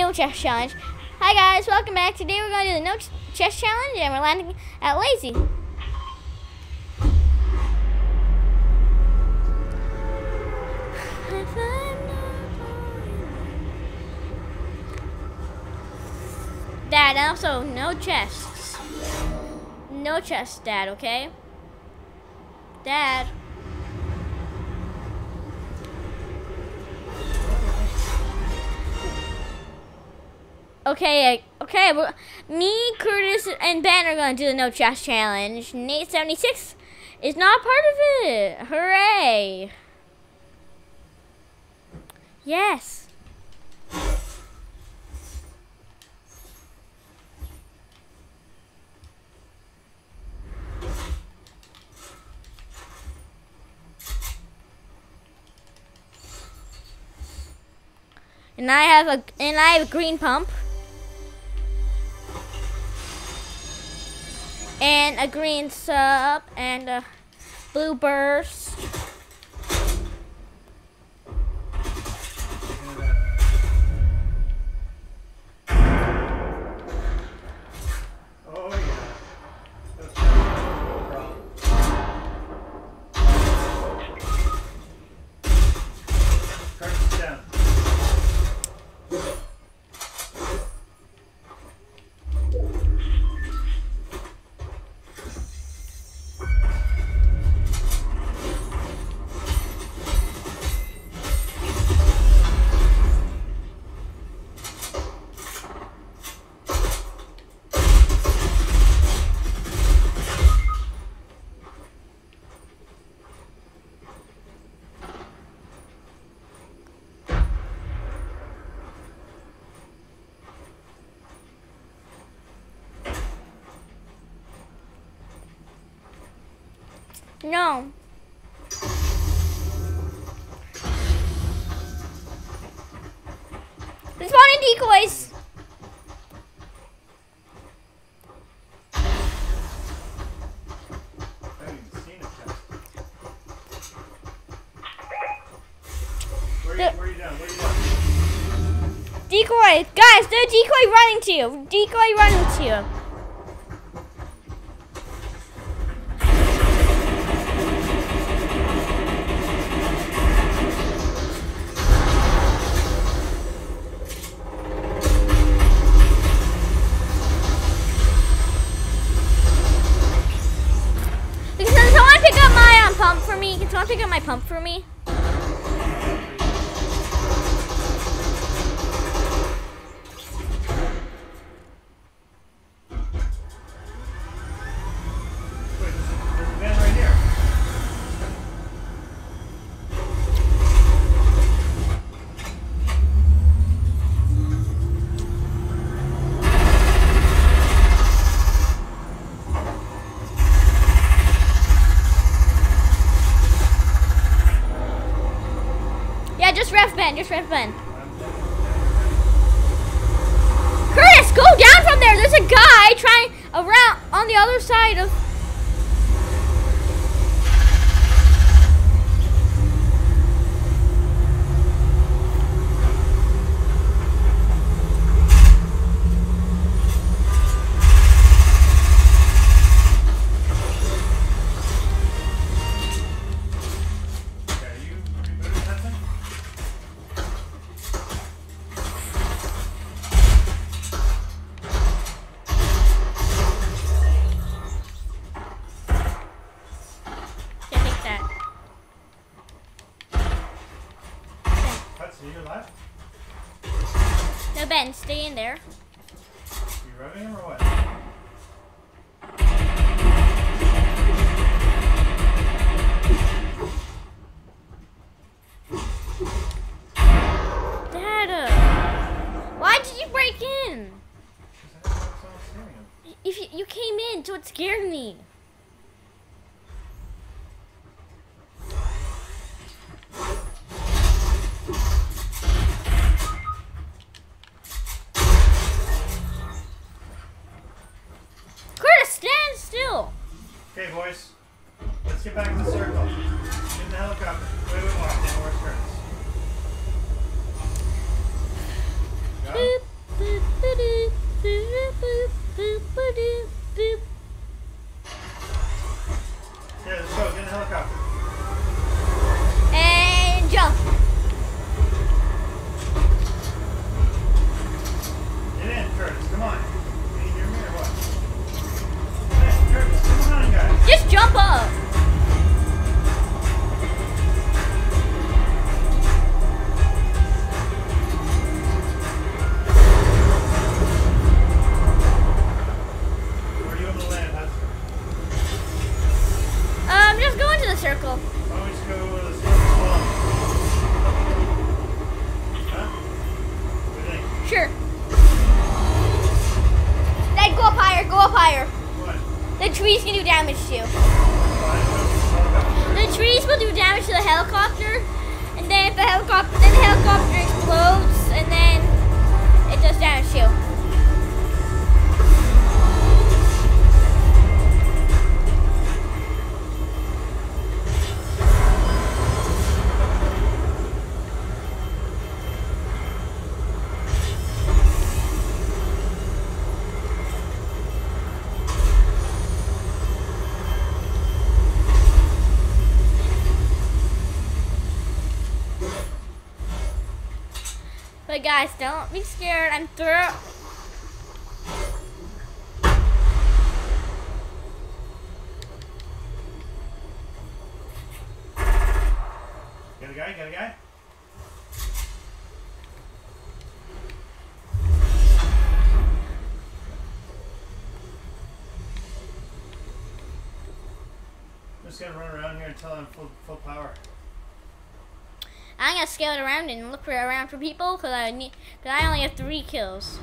no chest challenge. Hi guys, welcome back. Today we're going to do the no chest challenge and we're landing at Lazy. Dad, and also no chests. No chests, Dad, okay? Dad. Okay, me, Curtis, and Ben are going to do the no chest challenge. Nate 76 is not part of it. Hooray! Yes. And I have a green pump. And a green sub and a blue burst. Oh yeah. That's no problem. Crouch down. No. They're spawning decoys. I haven't even seen a chest. Where are you down? Decoy. Guys, there's a decoy running to you. Decoy running to you. Pump for me? Can someone pick up my pump for me? Wait, there's a man right here. Yeah, just ref Ben. Curtis, go down from there. There's a guy trying around on the other side of. You alive? No, Ben, stay in there. You revving him or what? Dad, why did you break in? Because I didn't know someone scaring him. If you came in, so it scared me. Okay, boys. Let's get back to the circle. Get in the helicopter. Wait, now where's Curtis? Got him? up higher. Go up higher. What? The trees can do damage to you. Fine. The trees will do damage to the helicopter, and then if the helicopter explodes, and then it does damage to you. But guys, don't be scared. I'm through. Got a guy? Got a guy? I'm just gonna run around here until I'm full power. I'm gonna scale it around and look around for people because I only have 3 kills.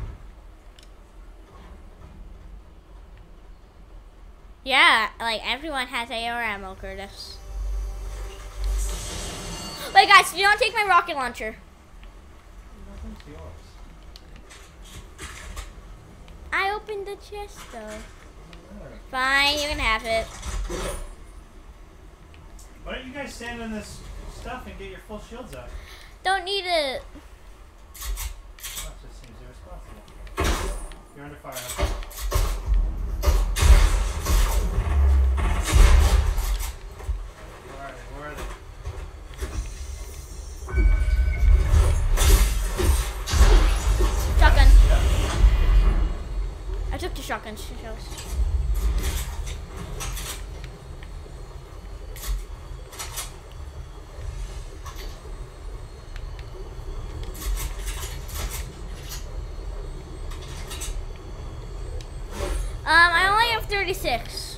Yeah, like everyone has AR ammo, Curtis. Wait, guys, do not take my rocket launcher. Nothing's yours. I opened the chest though. Alright. Fine, you can have it. Why don't you guys stand in this stuff and get your full shields up? Don't need it. That just seems irresponsible. You're under fire. Huh? Where are they? Where are they? Shotgun. Yeah. I took the shotgun shells. I only have 36.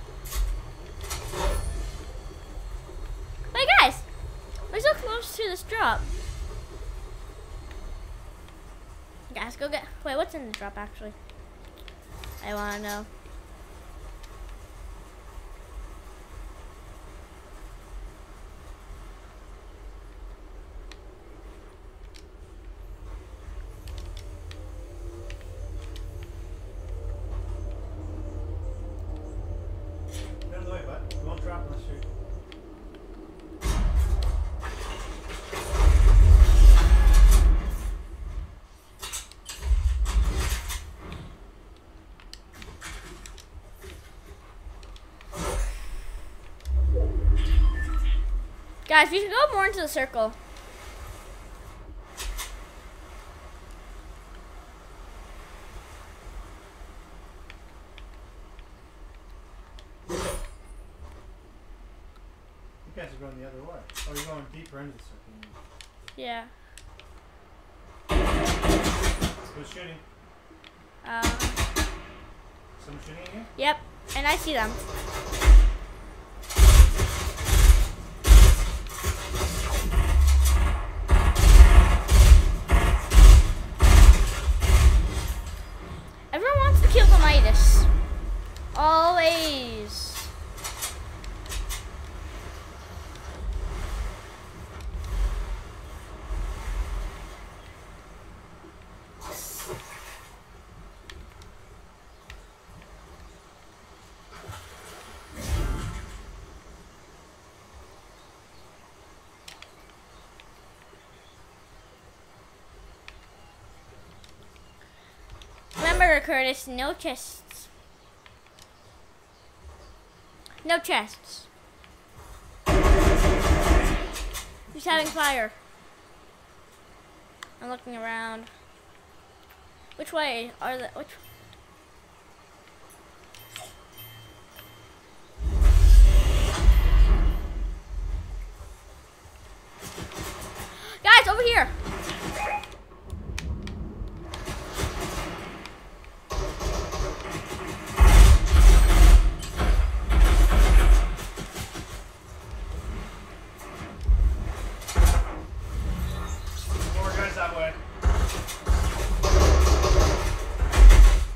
Wait, guys, we're so close to this drop. Guys, go get. Wait, what's in the drop actually? I want to know. Get out of the way, bud. We won't drop unless you're... Guys, we should go more into the circle. You guys are going the other way. Oh, you're going deeper into the circle. Yeah. Who's shooting? Um. Someone shooting at you? Yep, and I see them. Everyone wants to kill the Midas. Always. Remember, Curtis, no chests. No chests. He's having fire. I'm looking around. Which way are the which? Guys, over here. More guys that way.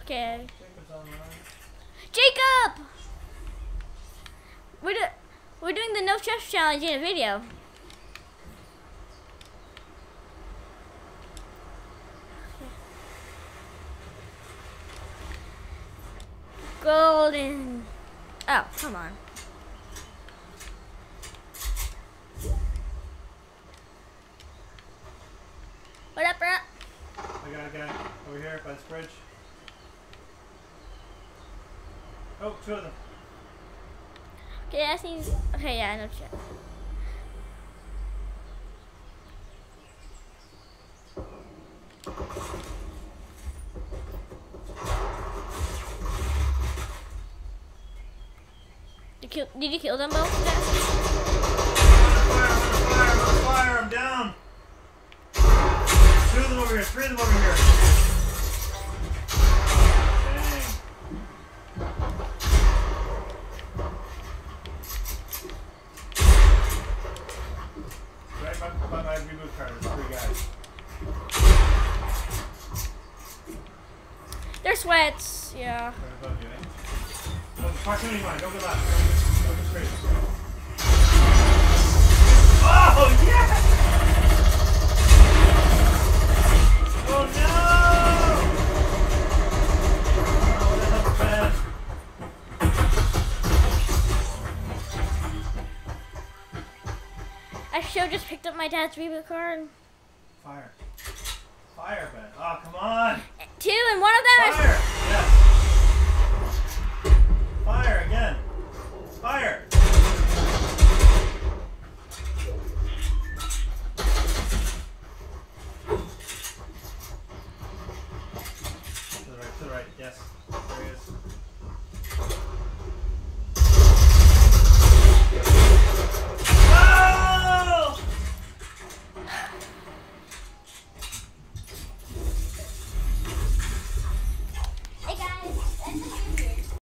Okay. Jacob's online. Jacob! We're doing the no chest challenge in a video. Golden. Oh, come on. What up, bro? I got a guy over here by this bridge. Oh, two of them. Okay, I see. Okay, yeah, no chest. Did you kill them both? Fire, I'm down. Two of them over here, three of them over here. Dang. Right by my reboot card, there's three guys. They're sweats, yeah. Right above you, eh? Oh, proximity mine, don't go left. Don't go straight. Oh, yes! Oh, no! Oh, that was bad. I sure just picked up my dad's reboot card. Fire. Fire, Ben. Oh, come on! Two, and one of them Fire! is... Yes. Fire again. Fire! To the right, yes.